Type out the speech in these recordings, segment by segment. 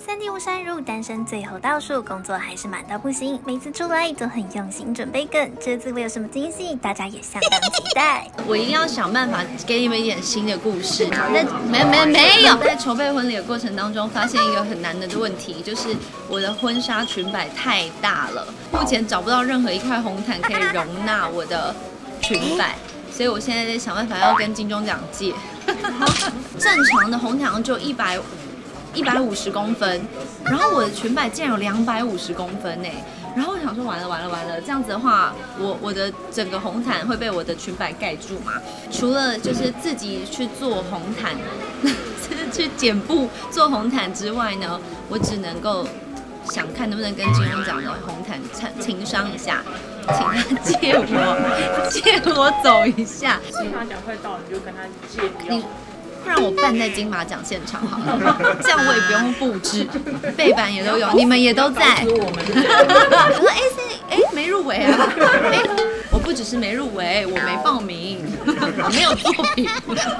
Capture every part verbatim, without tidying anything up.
三弟吴山如单身最后倒数，工作还是满到不行，每次出来都很用心准备梗，这次会有什么惊喜，大家也相当期待。 我一定要想办法给你们一点新的故事。但没没没有，在筹备婚礼的过程当中，发现一个很难的问题，就是我的婚纱裙摆太大了，目前找不到任何一块红毯可以容纳我的裙摆。所以我现在在想办法要跟金钟奖借。正常的红毯就一百五、一百五十公分，然后我的裙摆竟然有两百五十公分呢。然后我想说完了完了完了，这样子的话，我我的整个红毯会被我的裙摆盖住嘛？除了就是自己去做红毯，去剪布做红毯之外呢，我只能够想看能不能跟金钟奖的红毯情商一下。请他借我，借我走一下。 金马奖快到了，你就跟他借。 你不然我办在金马奖现场好了，这样我也不用布置，背板也都有，你们也都在。我说哎，哎没入围啊，哎，我不只是没入围，我没报名，我没有作品。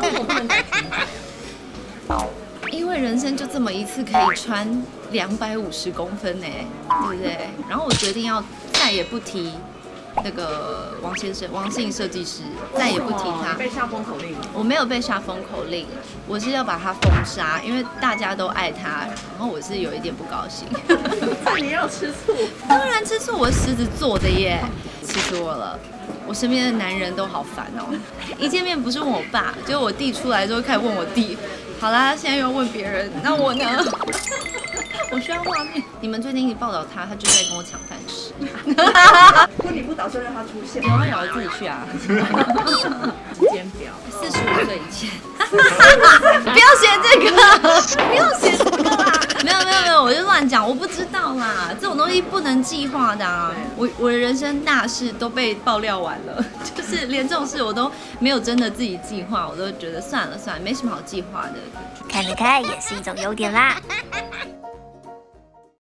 因为人生就这么一次，可以穿两百五十公分呢，对不对？然后我决定要再也不提那个王先生、王姓设计师，再也不提他。 被下封口令？ 我没有被下封口令，我是要把他封杀，因为大家都爱他，然后我是有一点不高兴。 你要吃醋？ 当然吃醋，我是狮子座的耶，气死我了。我身边的男人都好烦哦，一见面不是问我爸，结果我弟出来之后开始问我弟。好啦，现在又要问别人，那我呢？我需要画面。你们最近一报道他，他就在跟我抢饭吃。 婚礼不打算让他出现？ 有啊有啊，自己去啊。 时间表， 四十五岁以前。不要写这个，不要写这个啦。没有没有没有，我就乱讲，我不知道啦，这种东西不能计划的啊。我我的人生大事都被爆料完了，就是连这种事我都没有真的自己计划，我都觉得算了算了，没什么好计划的。 看得开也是一种优点啦。